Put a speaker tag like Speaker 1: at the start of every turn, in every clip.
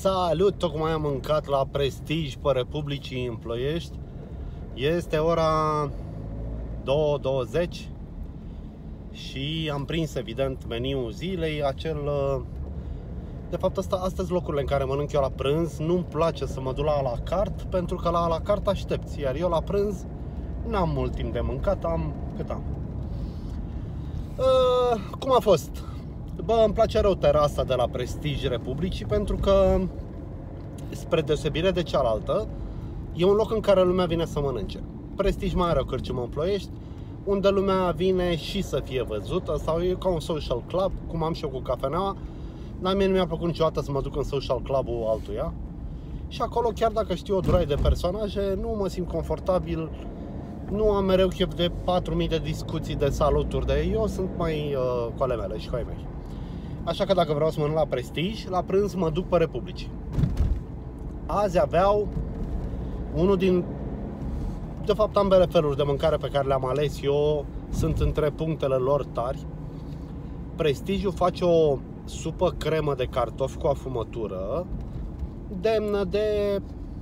Speaker 1: Salut! Tocmai am mâncat la Prestige pe Republicii în Ploiești. Este ora 2:20 și am prins evident meniul zilei, de fapt astăzi locurile în care mănânc eu la prânz. Nu-mi place să mă duc la la carte, pentru că la la carte aștepți, iar eu la prânz n-am mult timp de mâncat, cât am. Cum a fost? Bă, îmi place rău terasa de la Prestige Republicii, pentru că, spre deosebire de cealaltă, e un loc în care lumea vine să mănânce. Prestige mai are o cârciumă în Ploiești, unde lumea vine și să fie văzută, sau e ca un social club, cum am și eu cu cafeneaua. Dar mie nu mi-a plăcut niciodată să mă duc în social club-ul altuia. Și acolo, chiar dacă știu o droaie de personaje, nu mă simt confortabil. Nu am mereu chef de 4000 de discuții, de saluturi, eu sunt mai cu ale mele și cu ai mei. Așa că dacă vreau să mănânc la Prestige, la prânz mă duc pe Republicii. Azi aveau unul din, de fapt ambele feluri de mâncare pe care le-am ales eu sunt între punctele lor tari. Prestige face o supă cremă de cartofi cu afumătură, demnă de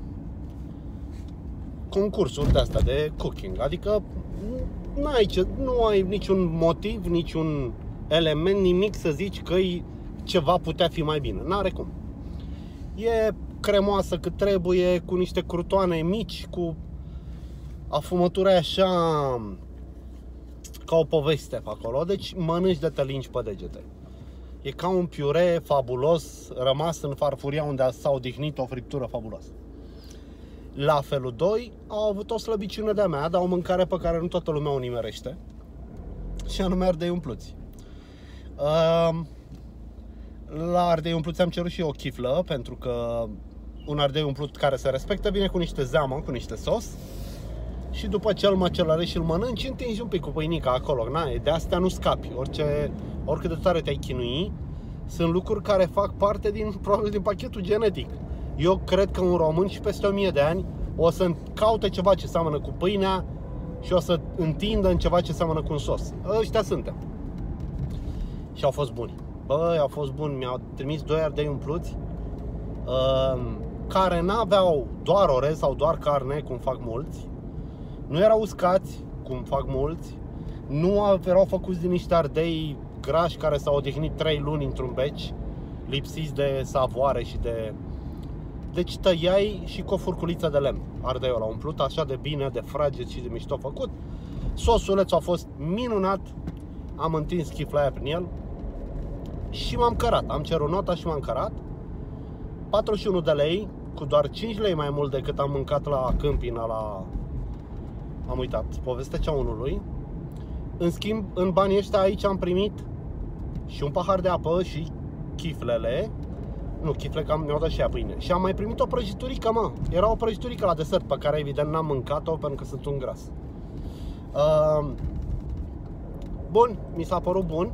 Speaker 1: concursuri de astea de cooking. Adică nu ai niciun motiv, niciun element, nimic să zici că ceva putea fi mai bine. N-are cum. E cremoasă cât trebuie, cu niște crutoane mici, cu afumătura așa ca o poveste pe acolo. Deci mănânci de te lingi pe degete. E ca un piure fabulos rămas în farfuria unde s-a odihnit o friptură fabuloasă. La felul 2 au avut o slăbiciune de-a mea, dar o mâncare pe care nu toată lumea o nimerește, și anume ardei umpluți. La ardei umpluți am cerut și eu o chiflă, pentru că un ardei umplut care se respectă vine cu niște zeamă, cu niște sos, și după ce îl măcelărești și îl mănânci, întingi un pic cu pâinica acolo. De astea nu scapi, oricât de tare te-ai chinui. Sunt lucruri care fac parte probabil din pachetul genetic. Eu cred că un român și peste 1000 de ani o să caute ceva ce seamănă cu pâinea și o să întindă în ceva ce seamănă cu un sos. Ăștia suntem. Și au fost buni. Băi, au fost buni. Mi-au trimis 2 ardei umpluți, care n-aveau doar orez sau doar carne, cum fac mulți. Nu erau uscați, cum fac mulți. Nu erau făcuți din niște ardei grași care s-au odihnit 3 luni într-un beci, lipsiți de savoare și de... Deci tăiai și cu o furculiță de lemn ardeiul ăla umplut așa de bine, de fraged și de mișto făcut. Sosulețul a fost minunat. Am întins chifla aia prin el și m-am cărat. Am cerut nota și m-am cărat. 41 de lei, cu doar 5 lei mai mult decât am mâncat la Câmpina, am uitat povestea cea unului. În schimb, în banii ăștia aici am primit și un pahar de apă și chiflele. Nu, chifle, că mi-au dat și ea pâine. Și am mai primit o prăjiturică, mă. Era o prăjiturică la desert, pe care evident n-am mâncat-o pentru că sunt un gras. Bun, mi s-a părut bun.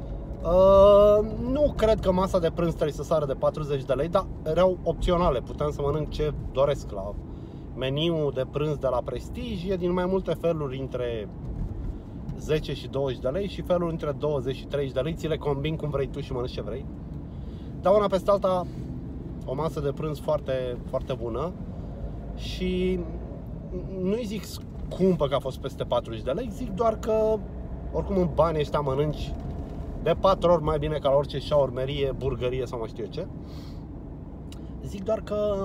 Speaker 1: Nu cred că masa de prânz trebuie să sară de 40 de lei, dar erau opționale. Puteam să mănânc ce doresc la meniul de prânz de la Prestige. E din mai multe feluri, între 10 și 20 de lei și feluri între 20 și 30 de lei. Ți le combini cum vrei tu și mănânci ce vrei. Dar una peste alta, o masă de prânz foarte, foarte bună. Și nu-i zic scumpă că a fost peste 40 de lei, zic doar că oricum în banii ăștia mănânci de 4 ori mai bine ca la orice șaurmerie, burgărie sau mai știu eu ce. Zic doar că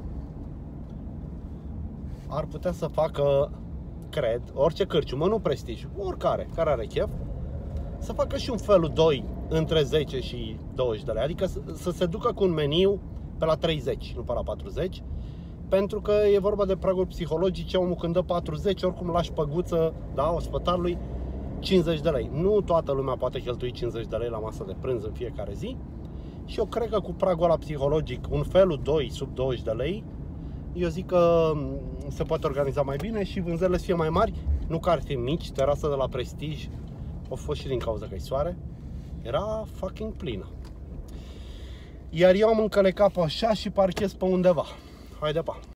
Speaker 1: ar putea să facă, cred, orice cârciumă, nu Prestige, oricare, care are chef, să facă și un felul 2 între 10 și 20 de lei. Adică să se ducă cu un meniu pe la 30, nu pe la 40. Pentru că e vorba de praguri psihologice. Omul când dă 40, oricum lași păguță, da, ospătarului, 50 de lei. Nu toată lumea poate cheltui 50 de lei la masă de prânz în fiecare zi. Și eu cred că cu pragul ăla psihologic, un felul 2 sub 20 de lei, eu zic că se poate organiza mai bine și vânzările să fie mai mari. Nu că ar fi mici. Terasa de la Prestige a fost și din cauza că-i soare, era fucking plină. Iar eu am încălecat pe așa și parchez pe undeva. Haide, pa!